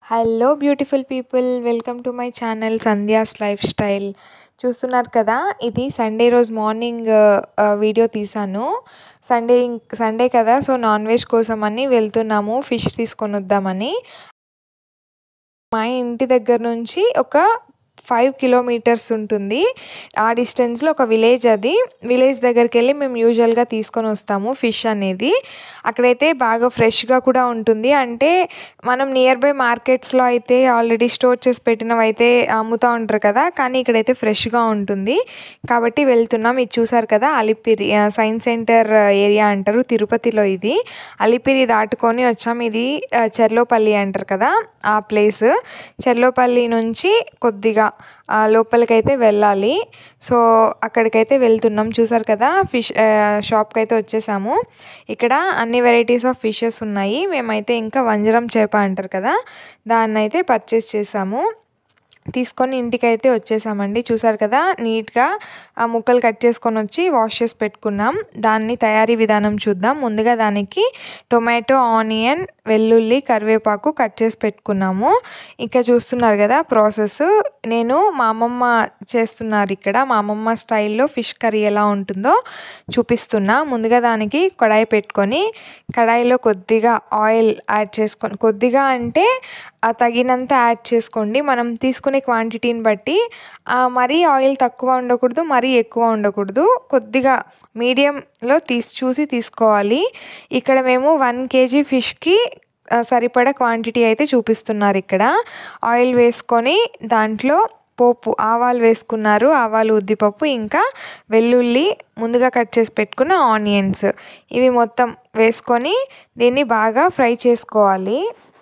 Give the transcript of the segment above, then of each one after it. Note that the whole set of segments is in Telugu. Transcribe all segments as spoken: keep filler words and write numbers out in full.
Hello beautiful people, welcome to my channel Sandhya's lifestyle. చూస్తున్నారు కదా, ఇది సండే రోజు మార్నింగ్ వీడియో తీసాను. సండే సండే కదా, సో నాన్ వెజ్ కోసం అని వెళ్తున్నాము, ఫిష్ తీసుకొని వద్దామని. మా ఇంటి దగ్గర నుంచి ఒక ఫైవ్ కిలోమీటర్స్ ఉంటుంది. ఆ డిస్టెన్స్లో ఒక విలేజ్, అది విలేజ్ దగ్గరికి వెళ్ళి మేము యూజువల్గా తీసుకొని వస్తాము ఫిష్ అనేది. అక్కడైతే బాగా ఫ్రెష్గా కూడా ఉంటుంది. అంటే మనం నియర్ బై మార్కెట్స్లో అయితే ఆల్రెడీ స్టోర్ చేసి పెట్టినవి అయితే అమ్ముతూ ఉంటారు కదా, కానీ ఇక్కడైతే ఫ్రెష్గా ఉంటుంది కాబట్టి వెళ్తున్నాం. ఇది చూసారు కదా, అలిపిరి సైన్స్ సెంటర్ ఏరియా అంటారు తిరుపతిలో. ఇది అలిపిరి దాటుకొని వచ్చాం. ఇది చెర్లోపల్లి అంటారు కదా, ఆ ప్లేస్. చెర్లోపల్లి నుంచి కొద్దిగా లోపలికైతే వెళ్ళాలి. సో అక్కడికైతే వెళ్తున్నాం. చూసారు కదా, ఫిష్ షాప్కి అయితే వచ్చేసాము. ఇక్కడ అన్ని వెరైటీస్ ఆఫ్ ఫిషెస్ ఉన్నాయి. మేమైతే ఇంకా వంజరం చేప అంటారు కదా, దాన్ని అయితే పర్చేస్ చేసాము. తీసుకొని ఇంటికైతే వచ్చేసామండి. చూసారు కదా, నీట్గా ఆ ముక్కలు కట్ చేసుకొని వచ్చి వాష్ చేసి పెట్టుకున్నాం. దాన్ని తయారీ విధానం చూద్దాం. ముందుగా దానికి టొమాటో, ఆనియన్, వెల్లుల్లి, కరివేపాకు కట్ చేసి పెట్టుకున్నాము. ఇంకా చూస్తున్నారు కదా ప్రాసెస్, నేను మా అమ్మమ్మ చేస్తున్నారు ఇక్కడ. మా అమ్మమ్మ స్టైల్లో ఫిష్ కర్రీ ఎలా ఉంటుందో చూపిస్తున్నా. ముందుగా దానికి కడాయి పెట్టుకొని, కడాయిలో కొద్దిగా ఆయిల్ యాడ్ చేసుకొని, కొద్దిగా అంటే తగినంత యాడ్ చేసుకోండి మనం తీసుకునే క్వాంటిటీని బట్టి. మరీ ఆయిల్ తక్కువ ఉండకూడదు, మరీ ఎక్కువ ఉండకూడదు, కొద్దిగా మీడియంలో తీసి చూసి తీసుకోవాలి. ఇక్కడ మేము వన్ కేజీ ఫిష్కి సరిపడా క్వాంటిటీ అయితే చూపిస్తున్నారు ఇక్కడ. ఆయిల్ వేసుకొని దాంట్లో పోపు ఆవాలు వేసుకున్నారు, ఆవాలు, ఉద్దిపప్పు, ఇంకా వెల్లుల్లి, ముందుగా కట్ చేసి పెట్టుకున్న ఆనియన్స్, ఇవి మొత్తం వేసుకొని దీన్ని బాగా ఫ్రై చేసుకోవాలి.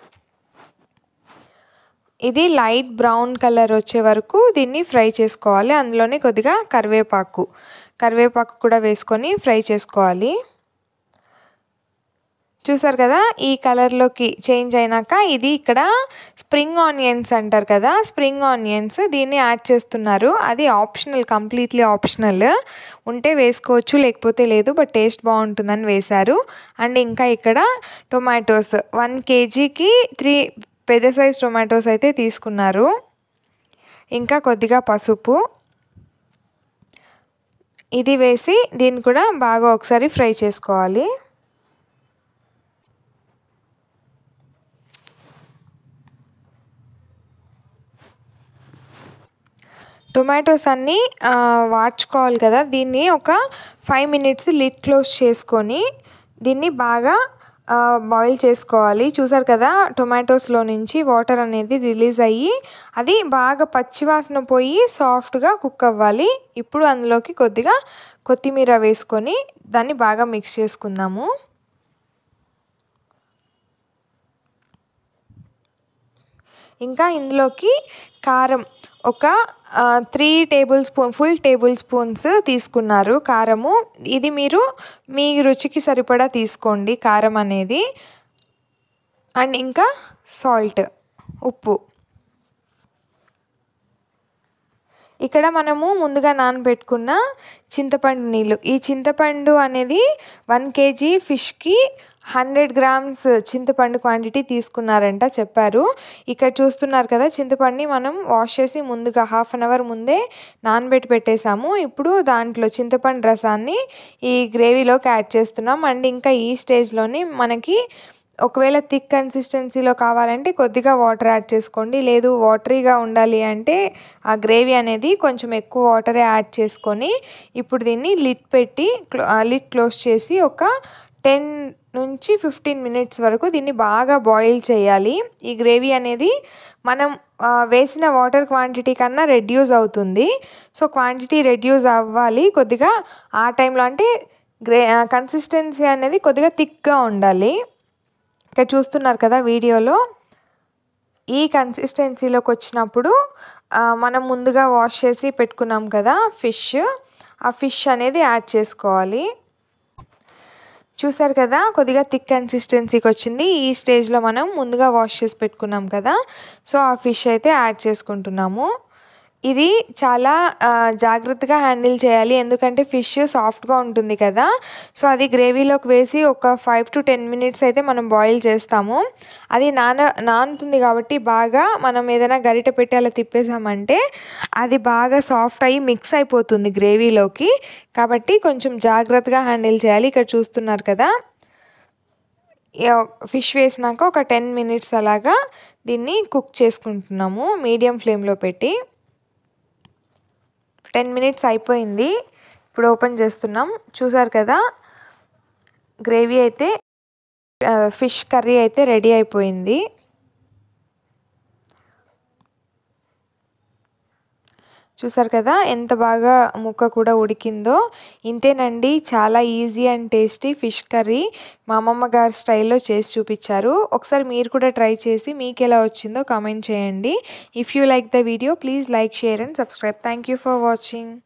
ఇది లైట్ బ్రౌన్ కలర్ వచ్చే వరకు దీన్ని ఫ్రై చేసుకోవాలి. అందులోనే కొద్దిగా కరివేపాకు కరివేపాకు కూడా వేసుకొని ఫ్రై చేసుకోవాలి. చూసారు కదా, ఈ కలర్లోకి చేంజ్ అయినాక ఇది ఇక్కడ స్ప్రింగ్ ఆనియన్స్ అంటారు కదా, స్ప్రింగ్ ఆనియన్స్ దీన్ని యాడ్ చేస్తున్నారు. అది ఆప్షనల్, కంప్లీట్లీ ఆప్షనల్. ఉంటే వేసుకోవచ్చు, లేకపోతే లేదు, బట్ టేస్ట్ బాగుంటుందని వేశారు. అండ్ ఇంకా ఇక్కడ టొమాటోస్ వన్ కేజీకి త్రీ పెద్ద సైజ్ టొమాటోస్ అయితే తీసుకున్నారు. ఇంకా కొద్దిగా పసుపు ఇది వేసి దీన్ని కూడా బాగా ఒకసారి ఫ్రై చేసుకోవాలి. టొమాటోస్ అన్నీ వాడ్చుకోవాలి కదా, దీన్ని ఒక ఫైవ్ మినిట్స్ లిడ్ క్లోజ్ చేసుకొని దీన్ని బాగా బాయిల్ చేసుకోవాలి. చూసారు కదా, టొమాటోస్లో నుంచి వాటర్ అనేది రిలీజ్ అయ్యి అది బాగా పచ్చివాసన పోయి సాఫ్ట్గా కుక్ అవ్వాలి. ఇప్పుడు అందులోకి కొద్దిగా కొత్తిమీర వేసుకొని దాన్ని బాగా మిక్స్ చేసుకుందాము. ఇంకా ఇందులోకి కారం ఒక three tablespoon full tablespoons తీసుకున్నారు కారము. ఇది మీరు మీ రుచికి సరిపడా తీసుకోండి కారం అనేది. అండ్ ఇంకా సాల్ట్, ఉప్పు. ఇక్కడ మనము ముందుగా నానబెట్టుకున్న చింతపండు నీళ్ళు, ఈ చింతపండు అనేది వన్ కేజీ ఫిష్కి హండ్రెడ్ గ్రామ్స్ చింతపండు క్వాంటిటీ తీసుకున్నారంట చెప్పారు. ఇక్కడ చూస్తున్నారు కదా, చింతపండుని మనం వాష్ చేసి ముందుగా హాఫ్ అన్ అవర్ ముందే నానబెట్టి పెట్టేసాము. ఇప్పుడు దాంట్లో చింతపండు రసాన్ని ఈ గ్రేవీలోకి యాడ్ చేస్తున్నాం. అండ్ ఇంకా ఈ స్టేజ్లోని మనకి ఒకవేళ థిక్ కన్సిస్టెన్సీలో కావాలంటే కొద్దిగా వాటర్ యాడ్ చేసుకోండి, లేదు వాటరీగా ఉండాలి అంటే ఆ గ్రేవీ అనేది కొంచెం ఎక్కువ వాటరే యాడ్ చేసుకొని ఇప్పుడు దీన్ని లిడ్ పెట్టి లిడ్ క్లోజ్ చేసి ఒక టెన్ నుంచి ఫిఫ్టీన్ మినిట్స్ వరకు దీన్ని బాగా బాయిల్ చేయాలి. ఈ గ్రేవీ అనేది మనం వేసిన వాటర్ క్వాంటిటీ కన్నా రెడ్యూస్ అవుతుంది. సో క్వాంటిటీ రెడ్యూస్ అవ్వాలి కొద్దిగా ఆ టైంలో, అంటే గ్రే కన్సిస్టెన్సీ అనేది కొద్దిగా థిక్గా ఉండాలి. ఇక్కడ చూస్తున్నారు కదా వీడియోలో, ఈ కన్సిస్టెన్సీలోకి వచ్చినప్పుడు మనం ముందుగా వాష్ చేసి పెట్టుకున్నాం కదా ఫిష్, ఆ ఫిష్ అనేది యాడ్ చేసుకోవాలి. చూసారు కదా, కొద్దిగా థిక్ కన్సిస్టెన్సీకి వచ్చింది. ఈ స్టేజ్లో మనం ముందుగా వాష్ చేసి పెట్టుకున్నాం కదా, సో ఆ ఫిష్ అయితే యాడ్ చేసుకుంటున్నాము. ఇది చాలా జాగ్రత్తగా హ్యాండిల్ చేయాలి, ఎందుకంటే ఫిష్ సాఫ్ట్గా ఉంటుంది కదా. సో అది గ్రేవీలోకి వేసి ఒక ఫైవ్ టు టెన్ మినిట్స్ అయితే మనం బాయిల్ చేస్తాము. అది నాన నానుతుంది కాబట్టి బాగా మనం ఏదైనా గరిటె పెట్టి అలా తిప్పేసామంటే అది బాగా సాఫ్ట్ అయ్యి మిక్స్ అయిపోతుంది గ్రేవీలోకి. కాబట్టి కొంచెం జాగ్రత్తగా హ్యాండిల్ చేయాలి. ఇక్కడ చూస్తున్నారు కదా, ఫిష్ వేసినాక ఒక టెన్ మినిట్స్ అలాగా దీన్ని కుక్ చేసుకుంటున్నాము మీడియం ఫ్లేమ్లో పెట్టి. టెన్ మినిట్స్ అయిపోయింది. ఇప్పుడు ఓపెన్ చేస్తున్నాం. చూసారు కదా, గ్రేవీ అయితే ఫిష్ కర్రీ అయితే రెడీ అయిపోయింది. చూసారు కదా ఎంత బాగా ముక్క కూడా ఉడికిందో. ఇంతేనండి, చాలా easy and tasty fish curry మా అమ్మమ్మ గారి స్టైల్లో చేసి చూపించారు. ఒకసారి మీరు కూడా ట్రై చేసి మీకు ఎలా వచ్చిందో కామెంట్ చేయండి. If you like the video please like, share and subscribe. Thank you for watching.